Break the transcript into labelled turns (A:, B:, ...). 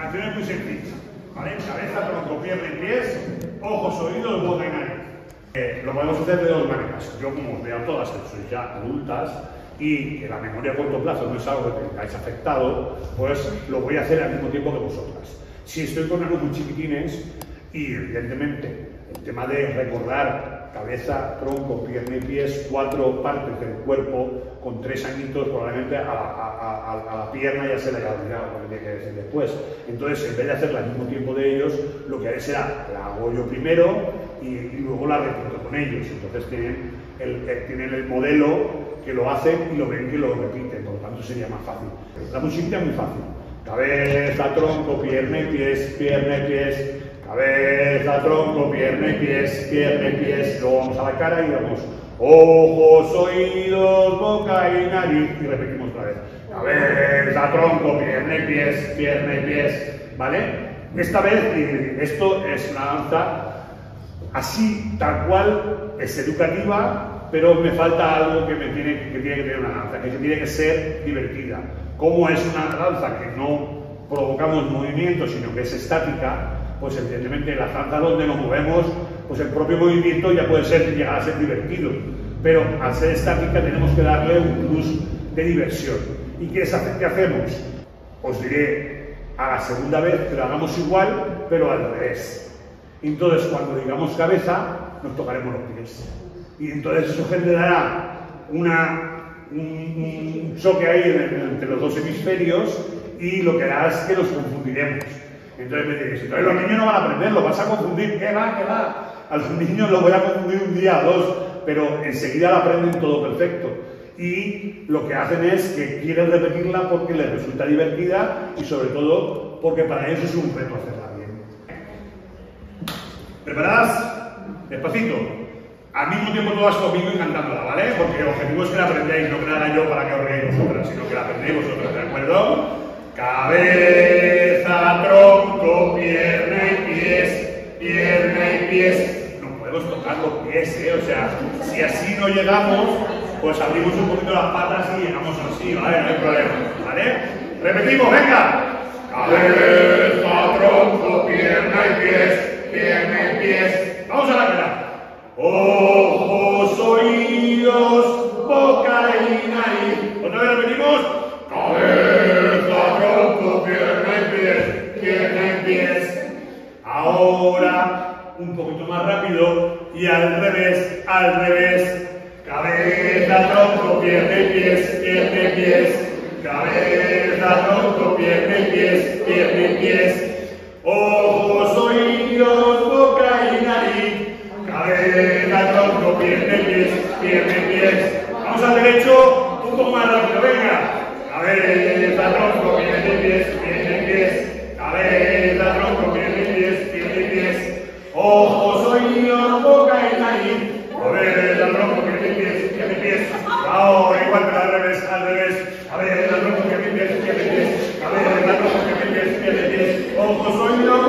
A: canción es muy sencilla, ¿vale? Cabeza, tronco, pierna y pies, ojos, oídos, boca y nariz. Lo podemos hacer de dos maneras. Yo, como os veo todas que sois ya adultas y que la memoria a corto plazo no es algo que tengáis afectado, pues lo voy a hacer al mismo tiempo que vosotras. Si estoy con algo muy chiquitines y evidentemente el tema de recordar cabeza, tronco, pierna y pies, 4 partes del cuerpo, con 3 añitos probablemente a la pierna ya se le haya olvidado lo que tiene que decir después. Entonces, en vez de hacerla al mismo tiempo de ellos, lo que haré será, la hago yo primero y luego la repito con ellos. Entonces tienen el modelo que lo hacen y lo ven que lo repiten, por lo tanto sería más fácil. La musiquita es muy fácil. Cabeza, tronco, pierna y pies, pierna y pies. Cabeza, tronco, pierna y pies, pierna y pies. Luego vamos a la cara y vamos ojos, oídos, boca y nariz. Y repetimos otra vez. Cabeza, tronco, pierna y pies, pierna y pies. ¿Vale? Esta vez, esto es una danza así, tal cual, es educativa, pero me falta algo que tiene que tener una danza, que tiene que ser divertida. Como es una danza que no provocamos movimiento, sino que es estática, pues evidentemente en la danza donde nos movemos, pues el propio movimiento ya puede llegar a ser divertido, pero al ser estática tenemos que darle un plus de diversión. ¿Y qué hacemos? Os diré a la segunda vez que lo hagamos igual, pero al revés. Entonces, cuando digamos cabeza, nos tocaremos los pies. Y entonces eso generará un choque ahí entre los dos hemisferios y lo que hará es que los confundiremos. Entonces me diréis, entonces los niños no van a aprender, lo vas a confundir, ¿qué va, qué va? A los niños los voy a confundir un día o dos, pero enseguida lo aprenden todo perfecto. Y lo que hacen es que quieren repetirla porque les resulta divertida y sobre todo porque para ellos es un reto hacerla bien. ¿Preparadas? Despacito. Al mismo tiempo todas conmigo y cantándola, ¿vale? Porque el objetivo es que la aprendáis, no que la haga yo para que os reáis vosotras, sino que la aprendéis vosotras, ¿de acuerdo? Cabeza, tronco, pierna y pies, pierna y pies. No podemos tocar los pies, ¿eh? O sea, si así no llegamos, pues abrimos un poquito las patas y llegamos así, ¿vale? No hay problema, ¿vale? Repetimos, venga. Cabeza, tronco, pierna y pies, pierna y pies. Vamos a la cara. Ojos, oídos, boca y nariz. Otra vez repetimos. Cabeza, tronco, pierna y pies, pierna y pies. Ahora un poquito más rápido y al revés, al revés. Cabeza, tronco, pierna y pies, pierna y pies. Cabeza, tronco, pierna y pies, pierna y pies. Ojos, oídos, boca y nariz. Cabeza, tronco, pierna y pies, pierna y pies. Vamos al derecho, un poco más rápido, venga. Cabeza, tronco, pierna y pies, pierna y pies. Cabeza, tronco, pierna y pies, pierna y pies. Ojos, oídos, boca y nariz. Cabeza, tronco, pierna y pies, pierna y pies. Ahora igual que al revés, al revés. Cabeza, tronco, pierna y pies, pierna y pies. Cabeza, tronco, pierna y pies, pierna y pies. Ojos, oídos,